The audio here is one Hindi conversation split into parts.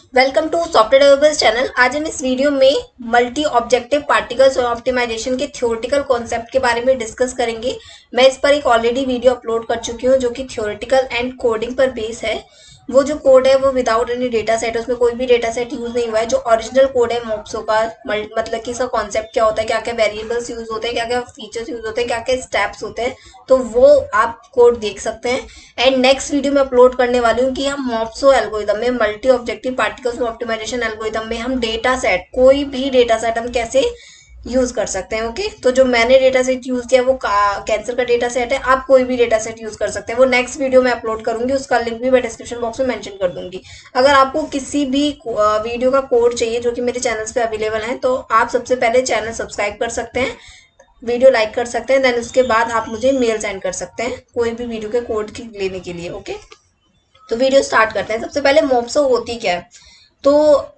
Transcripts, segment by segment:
Welcome to software developers channel. आज हम इस वीडियो में मल्टी ऑब्जेक्टिव पार्टिकल्स और ऑप्टिमाइजेशन के थ्योरेटिकल कॉन्सेप्ट के बारे में डिस्कस करेंगे। मैं इस पर एक ऑलरेडी वीडियो अपलोड कर चुकी हूँ जो कि थ्योरेटिकल एंड कोडिंग पर बेस है। वो जो कोड है वो विदाउट एनी डेटा सेट, उसमें कोई भी डेटा सेट यूज नहीं हुआ है। जो ओरिजिनल कोड है मॉप्सो का, मतलब कि इसका कॉन्सेप्ट क्या होता है, क्या क्या वेरिएबल्स यूज होते हैं, क्या क्या फीचर्स यूज होते हैं, क्या क्या स्टेप्स होते हैं, तो वो आप कोड देख सकते हैं। एंड नेक्स्ट वीडियो में अपलोड करने वाली हूँ कि हम मॉप्सो एल्गोरिदम में, multi objective particles optimization algorithm में हम डेटा सेट, कोई भी डेटा सेट हम कैसे यूज कर सकते हैं। ओके, तो जो मैंने डेटा सेट यूज किया वो कैंसर का डेटा सेट है। आप कोई भी डेटा सेट यूज कर सकते हैं। वो नेक्स्ट वीडियो में अपलोड करूंगी, उसका लिंक भी मैं डिस्क्रिप्शन बॉक्स में मेंशन कर दूंगी। अगर आपको किसी भी वीडियो का कोड चाहिए जो कि मेरे चैनल्स पे अवेलेबल है, तो आप सबसे पहले चैनल सब्सक्राइब कर सकते हैं, वीडियो लाइक कर सकते हैं, देन उसके बाद आप मुझे मेल सेंड कर सकते हैं कोई भी वीडियो के कोड की लेने के लिए। ओके, तो वीडियो स्टार्ट करते हैं। सबसे पहले मॉप्सो होती क्या है, तो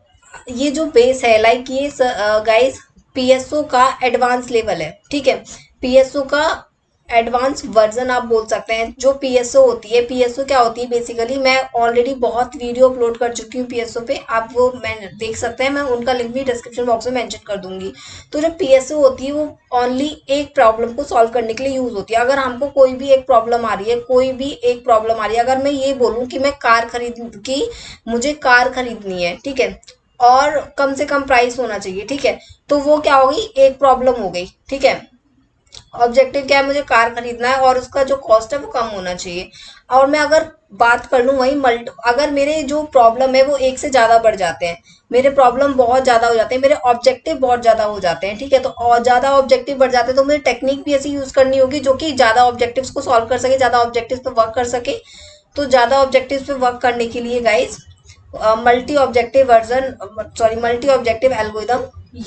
ये जो बेस है, लाइक ये गाइस पीएसओ का एडवांस लेवल है। ठीक है, पीएसओ का एडवांस वर्जन आप बोल सकते हैं। जो पीएसओ होती है, पीएसओ क्या होती है बेसिकली, मैं ऑलरेडी बहुत वीडियो अपलोड कर चुकी हूँ पीएसओ पे, आप वो मैं देख सकते हैं, मैं उनका लिंक भी डिस्क्रिप्शन बॉक्स में मेंशन कर दूंगी। तो जो पीएसओ होती है वो ओनली एक प्रॉब्लम को सॉल्व करने के लिए यूज होती है। अगर हमको कोई भी एक प्रॉब्लम आ रही है, कोई भी एक प्रॉब्लम आ रही है, अगर मैं ये बोलूँ कि मैं कार खरीद की मुझे कार खरीदनी है, ठीक है, और कम से कम प्राइस होना चाहिए, ठीक है, तो वो क्या होगी, एक प्रॉब्लम हो गई। ठीक है, ऑब्जेक्टिव क्या है, मुझे कार खरीदना है और उसका जो कॉस्ट है वो कम होना चाहिए। और मैं अगर बात कर लूँ वही अगर मेरे जो प्रॉब्लम है वो एक से ज्यादा बढ़ जाते हैं, मेरे प्रॉब्लम बहुत ज्यादा हो जाते हैं, मेरे ऑब्जेक्टिव बहुत ज्यादा हो जाते हैं, ठीक है, तो और ज्यादा ऑब्जेक्टिव बढ़ जाते हैं, तो मुझे टेक्निक भी ऐसी यूज करनी होगी जो कि ज्यादा ऑब्जेक्टिव्स को सॉल्व कर सके, ज्यादा ऑब्जेक्टिव्स पे वर्क कर सके। तो ज्यादा ऑब्जेक्टिव्स पे वर्क करने के लिए guys multi objective version, sorry multi objective algorithm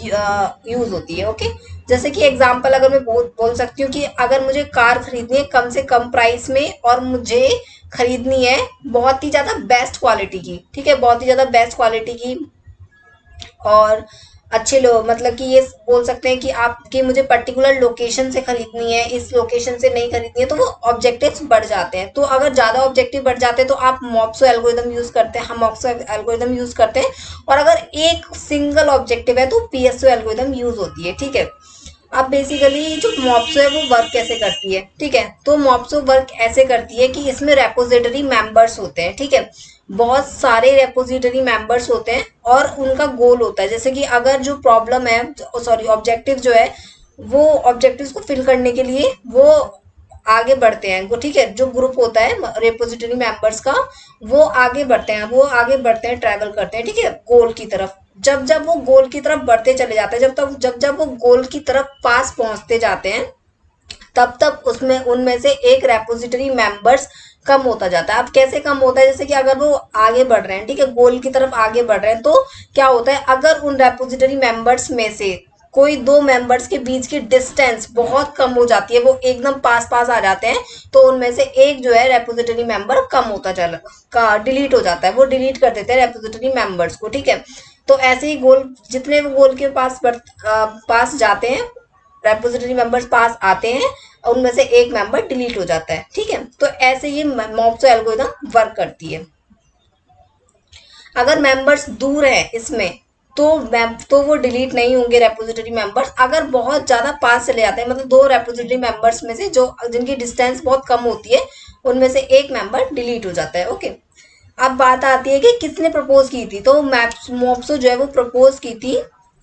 use होती है। ओके, जैसे कि एग्जांपल अगर मैं बोल सकती हूँ कि अगर मुझे कार खरीदनी है कम से कम प्राइस में और मुझे खरीदनी है बहुत ही ज्यादा बेस्ट क्वालिटी की, ठीक है, बहुत ही ज्यादा बेस्ट क्वालिटी की, और अच्छे लोग, मतलब कि ये बोल सकते हैं कि आपकी मुझे पर्टिकुलर लोकेशन से खरीदनी है, इस लोकेशन से नहीं खरीदनी है, तो वो ऑब्जेक्टिव्स बढ़ जाते हैं। तो अगर ज्यादा ऑब्जेक्टिव बढ़ जाते हैं तो आप मॉप्सो एल्गोरिदम यूज करते हैं, हम मॉप्सो एल्गोरिदम यूज करते हैं। और अगर एक सिंगल ऑब्जेक्टिव है तो पीएसओ एल्गोरिदम यूज होती है। ठीक है, अब बेसिकली जो मॉप्सो है वो वर्क कैसे करती है, ठीक है, तो मॉप्सो वर्क ऐसे करती है कि इसमें रेपोजिटरी मेंबर्स होते हैं, ठीक है, बहुत सारे रेपोजिटरी मेंबर्स होते हैं और उनका गोल होता है, जैसे कि अगर जो प्रॉब्लम है, सॉरी ऑब्जेक्टिव जो है, वो ऑब्जेक्टिव्स को फिल करने के लिए वो आगे बढ़ते हैं, वो ठीक है, जो ग्रुप होता है रेपोजिटरी मेंबर्स का, वो आगे बढ़ते हैं, वो आगे बढ़ते हैं, ट्रैवल करते हैं, ठीक है, गोल की तरफ। जब जब वो गोल की तरफ बढ़ते चले जाते हैं, जब जब वो गोल की तरफ पास पहुंचते जाते हैं, तब तब उसमें उनमें से एक रेपोजिटरी मेंबर्स कम होता जाता है। अब कैसे कम होता है, जैसे कि अगर वो आगे बढ़ रहे हैं, ठीक है, गोल की तरफ आगे बढ़ रहे हैं, तो क्या होता है, अगर उन रेपोजिटरी मेंबर्स में से कोई दो मेंबर्स के बीच की डिस्टेंस बहुत कम हो जाती है, वो एकदम पास पास आ जाते हैं, तो उनमें से एक जो है रेपोजिटरी मेंबर कम होता चला का डिलीट हो जाता है, वो डिलीट कर देते हैं रेपोजिटरी मेंबर्स को। ठीक है, तो ऐसे ही गोल, जितने वो गोल के पास जाते हैं, रेपोजिटरी मेंबर्स पास आते हैं, और उनमें से एक मेंबर डिलीट हो जाता है। ठीक है, तो ऐसे ये मॉप्सो एल्गोरिथम वर्क करती है। अगर मेंबर्स दूर है इसमें, तो वो डिलीट नहीं होंगे रेपोजिटरी मेंबर्स। अगर बहुत ज्यादा पास चले जाते हैं, मतलब दो रेपोजिटरी मेंबर्स में से जो जिनकी डिस्टेंस बहुत कम होती है, उनमें से एक मेंबर डिलीट हो जाता है। ओके, अब बात आती है कि किसने प्रपोज की थी, तो मॉप्सो जो है वो प्रपोज की थी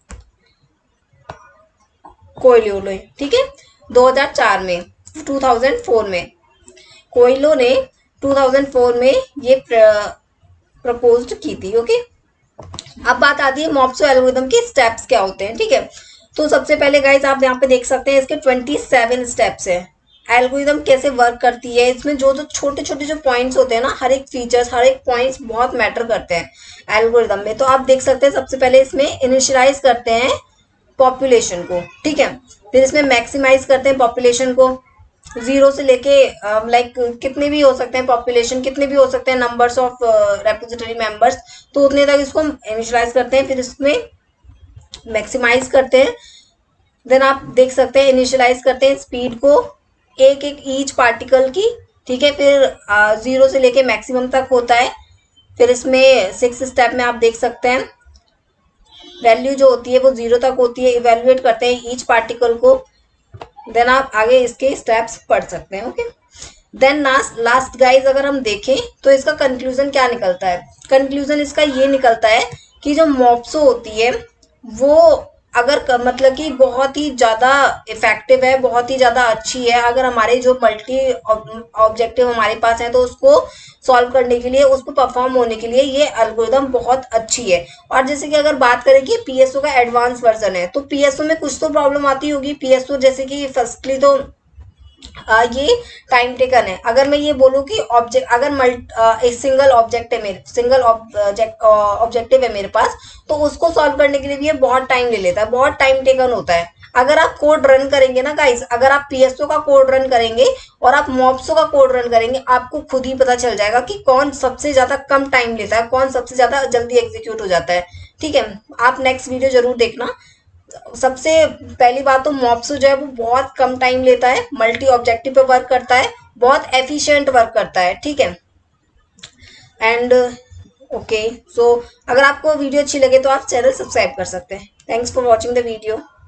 कोयलो ने, ठीक है, 2004 में, 2004 में कोयलो ने 2004 में ये प्रपोज की थी। ओके, अब बात आती है मॉप्सो एल्गोरिथम के स्टेप्स क्या होते हैं। ठीक है, तो सबसे पहले गाइस आप यहाँ पे देख सकते हैं इसके 27 स्टेप्स है। एल्गोरिथम कैसे वर्क करती है, इसमें जो जो छोटे छोटे जो पॉइंट्स होते हैं ना, हर एक फीचर्स, हर एक पॉइंट्स बहुत मैटर करते हैं एल्गोरिथम में। तो आप देख सकते हैं सबसे पहले इसमें इनिशियलाइज करते हैं पॉपुलेशन को, ठीक है, फिर इसमें मैक्सिमाइज करते हैं पॉपुलेशन को, जीरो से लेके लाइक कितने भी हो सकते हैं पॉपुलेशन, कितने भी हो सकते हैं नंबर्स ऑफ रेपोजिटरी मेंबर्स, तो उतने तक इसको इनिशियलाइज करते हैं, फिर इसमें मैक्सिमाइज करते हैं। देन आप देख सकते हैं इनिशियलाइज करते हैं स्पीड को, एक एक ईच पार्टिकल की, ठीक है, फिर जीरो से लेके मैक्सिमम तक होता है, फिर इसमें 6 स्टेप में आप देख सकते हैं वैल्यू जो होती है वो 0 तक होती है, इवेल्युएट करते हैं ईच पार्टिकल को, देन आप आगे इसके स्टेप्स पढ़ सकते हैं। ओके, देन लास्ट गाइज अगर हम देखें तो इसका कंक्लूजन क्या निकलता है, कंक्लूजन इसका ये निकलता है कि जो मॉप्सो होती है वो अगर मतलब कि बहुत ही ज़्यादा इफेक्टिव है, बहुत ही ज़्यादा अच्छी है। अगर हमारे जो मल्टी ऑब्जेक्टिव हमारे पास है तो उसको सॉल्व करने के लिए, उसको परफॉर्म होने के लिए ये एल्गोरिदम बहुत अच्छी है। और जैसे कि अगर बात करें कि पीएसओ का एडवांस वर्जन है तो पीएसओ में कुछ तो प्रॉब्लम आती होगी। पीएसओ जैसे कि फर्स्टली तो ये टाइम टेकन है। अगर मैं ये बोलूँ कि ऑब्जेक्ट अगर एक सिंगल ऑब्जेक्ट है मेरे सिंगल ऑब्जेक्टिव है मेरे पास, तो उसको सॉल्व करने के लिए भी ये बहुत टाइम ले लेता है, बहुत टाइम टेकन होता है। अगर आप कोड रन करेंगे ना गाइस, अगर आप पीएसओ का कोड रन करेंगे और आप मॉप्सो का कोड रन करेंगे, आपको खुद ही पता चल जाएगा कि कौन सबसे ज्यादा कम टाइम लेता है, कौन सबसे ज्यादा जल्दी एग्जीक्यूट हो जाता है। ठीक है, आप नेक्स्ट वीडियो जरूर देखना। सबसे पहली बात तो मॉप्सो जो है वो बहुत कम टाइम लेता है, मल्टी ऑब्जेक्टिव पे वर्क करता है, बहुत एफिशिएंट वर्क करता है। ठीक है, एंड ओके, सो अगर आपको वीडियो अच्छी लगे तो आप चैनल सब्सक्राइब कर सकते हैं। Thanks for watching the video.